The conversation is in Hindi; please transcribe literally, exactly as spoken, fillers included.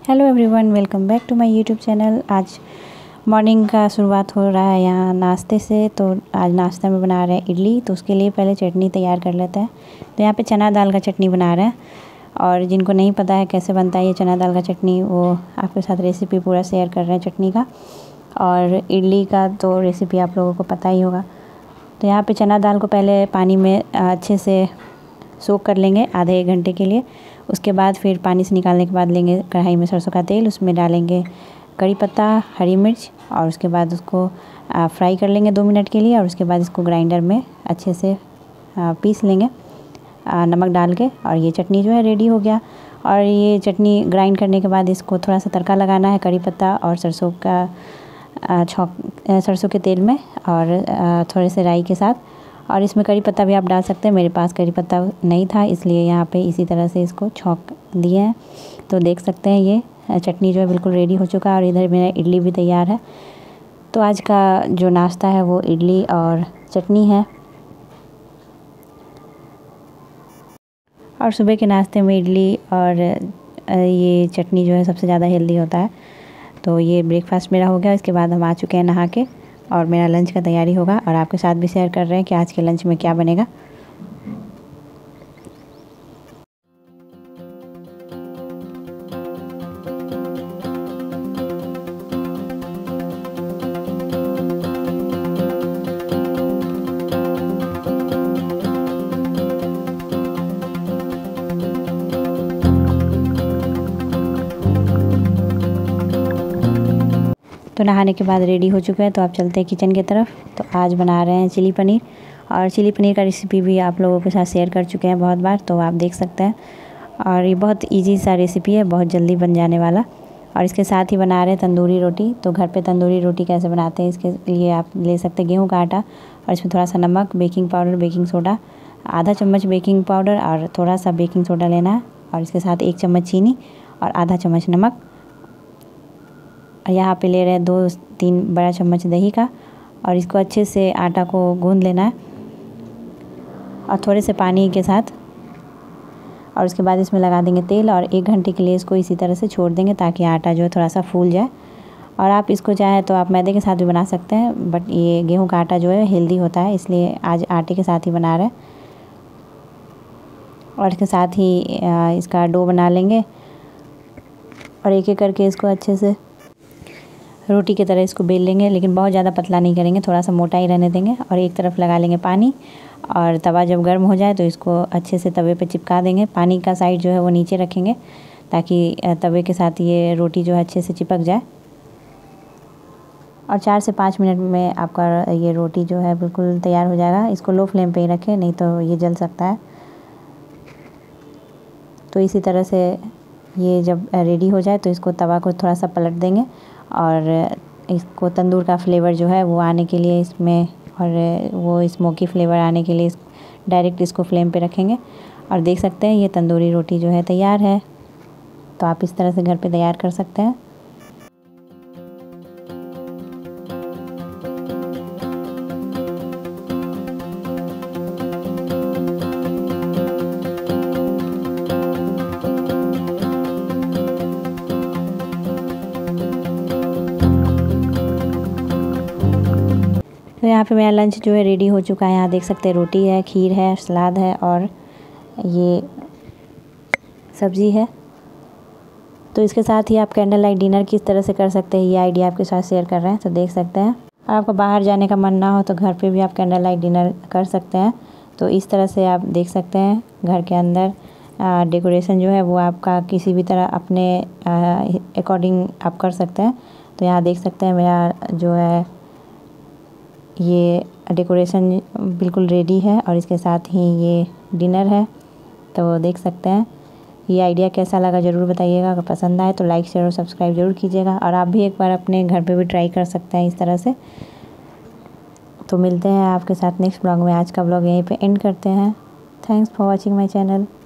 Hello everyone, welcome back to my YouTube channel. आज मॉर्निंग का शुरुआत हो रहा है यहाँ नाश्ते से। तो आज नाश्ता में बना रहे हैं इडली। तो उसके लिए पहले चटनी तैयार कर लेते हैं। तो यहाँ पे चना दाल का चटनी बना रहे हैं, और जिनको नहीं पता है कैसे बनता है ये चना दाल का चटनी, वो आपके साथ रेसिपी पूरा शेयर कर रहे हैं चटनी का। और इडली का तो रेसिपी आप लोगों को पता ही होगा। तो यहाँ पर चना दाल को पहले पानी में अच्छे से सोक कर लेंगे आधे एक घंटे के लिए। उसके बाद फिर पानी से निकालने के बाद लेंगे कढ़ाई में सरसों का तेल, उसमें डालेंगे कड़ी पत्ता, हरी मिर्च, और उसके बाद उसको फ्राई कर लेंगे दो मिनट के लिए। और उसके बाद इसको ग्राइंडर में अच्छे से पीस लेंगे नमक डाल के। और ये चटनी जो है रेडी हो गया। और ये चटनी ग्राइंड करने के बाद इसको थोड़ा सा तड़का लगाना है कड़ी पत्ता और सरसों का छौंक सरसों के तेल में, और थोड़े से राई के साथ। और इसमें करी पत्ता भी आप डाल सकते हैं। मेरे पास करी पत्ता नहीं था, इसलिए यहाँ पे इसी तरह से इसको छौंक दिए हैं। तो देख सकते हैं ये चटनी जो है बिल्कुल रेडी हो चुका है। और इधर मेरा इडली भी तैयार है। तो आज का जो नाश्ता है वो इडली और चटनी है। और सुबह के नाश्ते में इडली और ये चटनी जो है सबसे ज़्यादा हेल्दी होता है। तो ये ब्रेकफास्ट मेरा हो गया। इसके बाद हम आ चुके हैं नहा के, और मेरा लंच का तैयारी होगा। और आपके साथ भी शेयर कर रहे हैं कि आज के लंच में क्या बनेगा। तो नहाने के बाद रेडी हो चुके हैं। तो आप चलते हैं किचन की तरफ। तो आज बना रहे हैं चिली पनीर। और चिली पनीर का रेसिपी भी आप लोगों के साथ शेयर कर चुके हैं बहुत बार, तो आप देख सकते हैं। और ये बहुत इजी सा रेसिपी है, बहुत जल्दी बन जाने वाला। और इसके साथ ही बना रहे हैं तंदूरी रोटी। तो घर पे तंदूरी रोटी कैसे बनाते हैं, इसके लिए आप ले सकते हैं गेहूँ का आटा, और इसमें थोड़ा सा नमक, बेकिंग पाउडर, बेकिंग सोडा, आधा चम्मच बेकिंग पाउडर और थोड़ा सा बेकिंग सोडा लेना है। और इसके साथ एक चम्मच चीनी और आधा चम्मच नमक। और यहाँ पे ले रहे हैं दो तीन बड़ा चम्मच दही का। और इसको अच्छे से आटा को गूंद लेना है, और थोड़े से पानी के साथ। और उसके बाद इसमें लगा देंगे तेल, और एक घंटे के लिए इसको इसी तरह से छोड़ देंगे ताकि आटा जो है थोड़ा सा फूल जाए। और आप इसको चाहे तो आप मैदे के साथ भी बना सकते हैं, बट ये गेहूं का आटा जो है हेल्दी होता है, इसलिए आज आटे के साथ ही बना रहे हैं। और इसके साथ ही इसका डो बना लेंगे, और एक एक करके इसको अच्छे से रोटी की तरह इसको बेल लेंगे। लेकिन बहुत ज़्यादा पतला नहीं करेंगे, थोड़ा सा मोटा ही रहने देंगे। और एक तरफ लगा लेंगे पानी, और तवा जब गर्म हो जाए तो इसको अच्छे से तवे पे चिपका देंगे। पानी का साइड जो है वो नीचे रखेंगे ताकि तवे के साथ ये रोटी जो है अच्छे से चिपक जाए। और चार से पाँच मिनट में आपका ये रोटी जो है बिल्कुल तैयार हो जाएगा। इसको लो फ्लेम पे ही रखें, नहीं तो ये जल सकता है। तो इसी तरह से ये जब रेडी हो जाए तो इसको तवा को थोड़ा सा पलट देंगे, और इसको तंदूर का फ्लेवर जो है वो आने के लिए इसमें, और वो स्मोकी फ्लेवर आने के लिए डायरेक्ट इसको फ्लेम पे रखेंगे। और देख सकते हैं ये तंदूरी रोटी जो है तैयार है। तो आप इस तरह से घर पे तैयार कर सकते हैं। तो यहाँ पे मेरा लंच जो है रेडी हो चुका है। यहाँ देख सकते हैं रोटी है, खीर है, सलाद है, और ये सब्ज़ी है। तो इसके साथ ही आप कैंडल लाइट डिनर किस तरह से कर सकते हैं ये आइडिया आपके साथ शेयर कर रहे हैं। तो देख सकते हैं। और आपको बाहर जाने का मन ना हो तो घर पे भी आप कैंडल लाइट डिनर कर सकते हैं। तो इस तरह से आप देख सकते हैं घर के अंदर डेकोरेशन जो है वो आपका किसी भी तरह अपने अकॉर्डिंग आप कर सकते हैं। तो यहाँ देख सकते हैं मेरा जो है ये डेकोरेशन बिल्कुल रेडी है, और इसके साथ ही ये डिनर है। तो देख सकते हैं ये आइडिया कैसा लगा ज़रूर बताइएगा। अगर पसंद आए तो लाइक, शेयर और सब्सक्राइब ज़रूर कीजिएगा। और आप भी एक बार अपने घर पे भी ट्राई कर सकते हैं इस तरह से। तो मिलते हैं आपके साथ नेक्स्ट ब्लॉग में। आज का ब्लॉग यहीं पे एंड करते हैं। Thanks for watching my channel.